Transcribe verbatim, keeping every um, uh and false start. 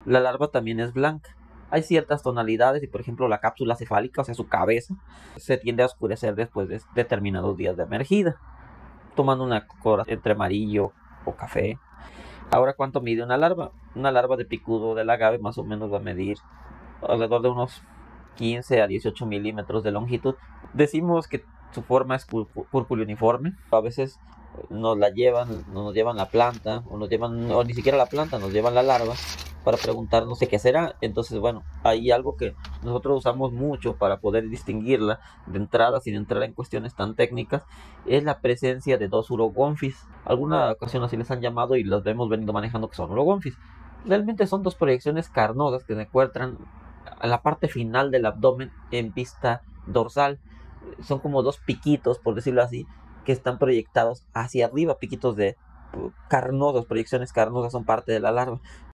La larva también es blanca. Hay ciertas tonalidades y, por ejemplo, la cápsula cefálica, o sea, su cabeza, se tiende a oscurecer después de determinados días de emergida, tomando una color entre amarillo o café. Ahora, ¿cuánto mide una larva? Una larva de picudo del agave más o menos va a medir alrededor de unos quince a dieciocho milímetros de longitud. Decimos que su forma es púrpura uniforme. A veces nos la llevan, nos llevan la planta, o nos llevan, o ni siquiera la planta, nos llevan la larva para preguntarnos de qué será. Entonces, bueno, hay algo que nosotros usamos mucho para poder distinguirla de entrada, sin entrar en cuestiones tan técnicas, es la presencia de dos urogonfis. Alguna ocasión así les han llamado y los hemos venido manejando que son urogonfis. Realmente son dos proyecciones carnosas que se encuentran a la parte final del abdomen en vista dorsal. Son como dos piquitos, por decirlo así, que están proyectados hacia arriba, piquitos de carnosos, proyecciones carnosas son parte de la larva.